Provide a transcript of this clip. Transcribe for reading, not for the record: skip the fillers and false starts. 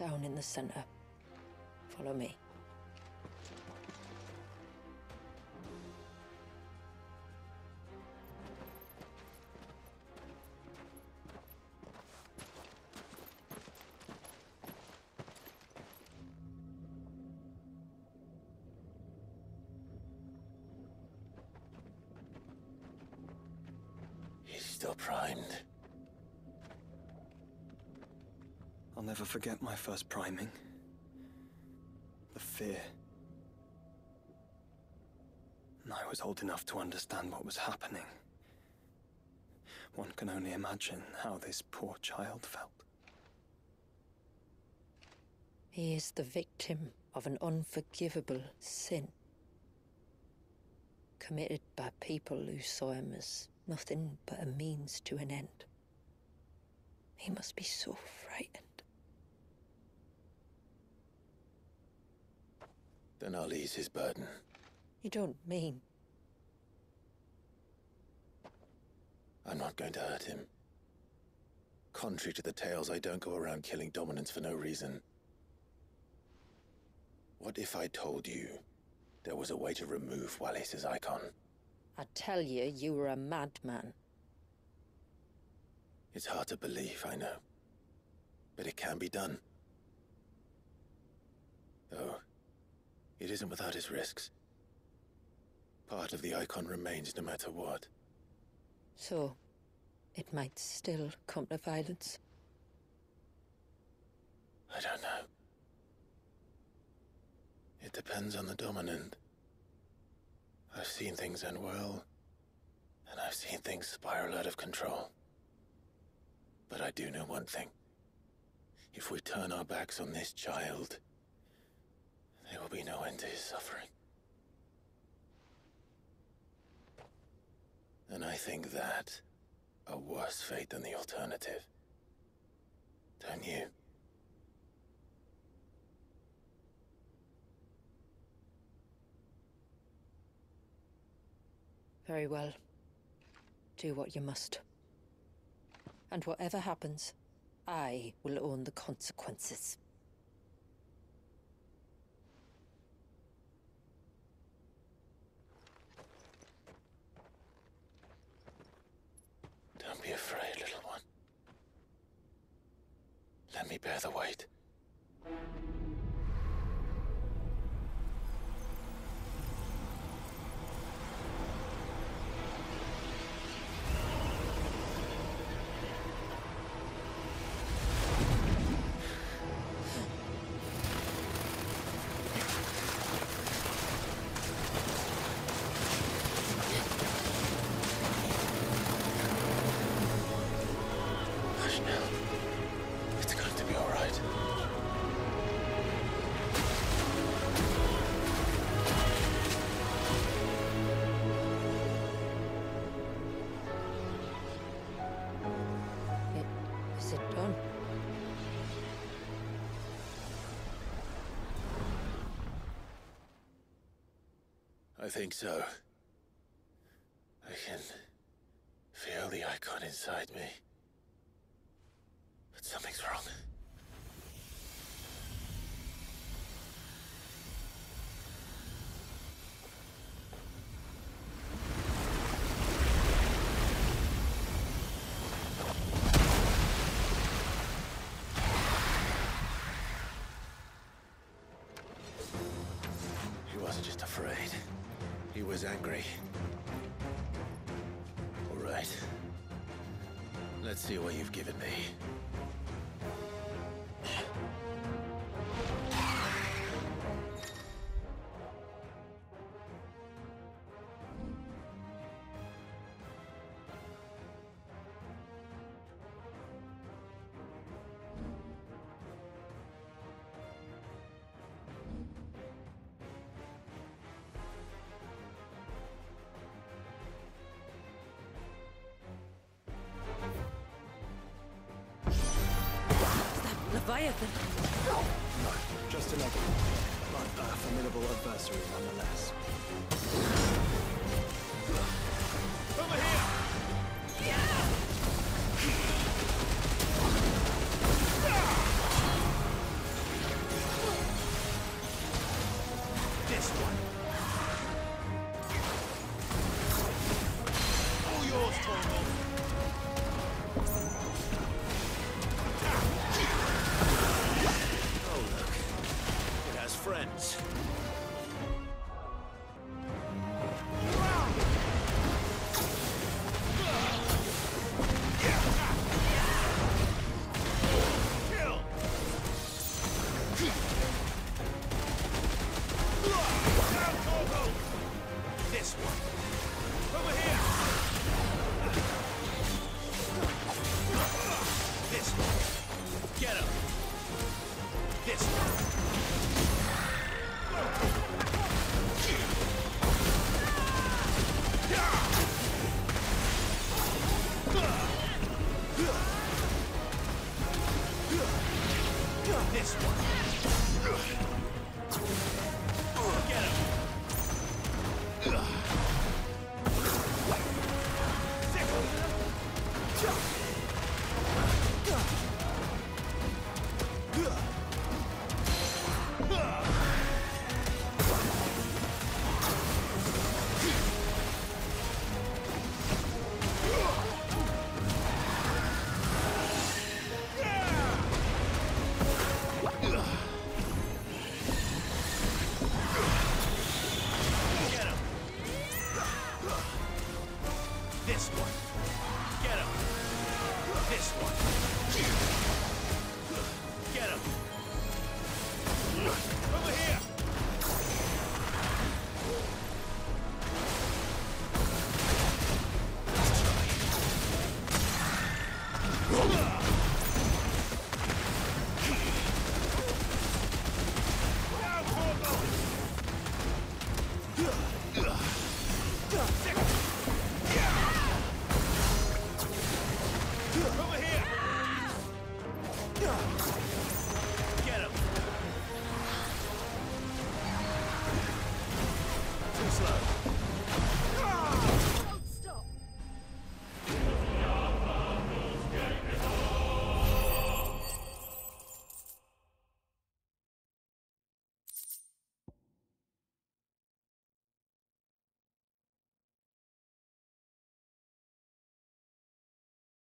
Down in the center. Follow me. He's still primed. I'll never forget my first priming. The fear. And I was old enough to understand what was happening. One can only imagine how this poor child felt. He is the victim of an unforgivable sin. Committed by people who saw him as nothing but a means to an end. He must be so frightened. Then I'll ease his burden. You don't mean? I'm not going to hurt him. Contrary to the tales, I don't go around killing dominants for no reason. What if I told you there was a way to remove Wallace's icon? I'd tell you you were a madman. It's hard to believe, I know. But it can be done. Though, it isn't without its risks. Part of the icon remains no matter what. So, it might still come to violence. I don't know. It depends on the dominant. I've seen things end well, and I've seen things spiral out of control. But I do know one thing. If we turn our backs on this child, there will be no end to his suffering. And I think that a worse fate than the alternative. Don't you? Very well. Do what you must. And whatever happens, I will own the consequences. Don't be afraid, little one. Let me bear the weight. Is it done? I think so. I can feel the icon inside me. But something's wrong. He wasn't just afraid. He was angry. All right. Let's see what you've given me. Leviathan! No, just another, but a formidable adversary nonetheless. Over here! Yeah! friends. Kill! Down, Corvo! This one. Over here!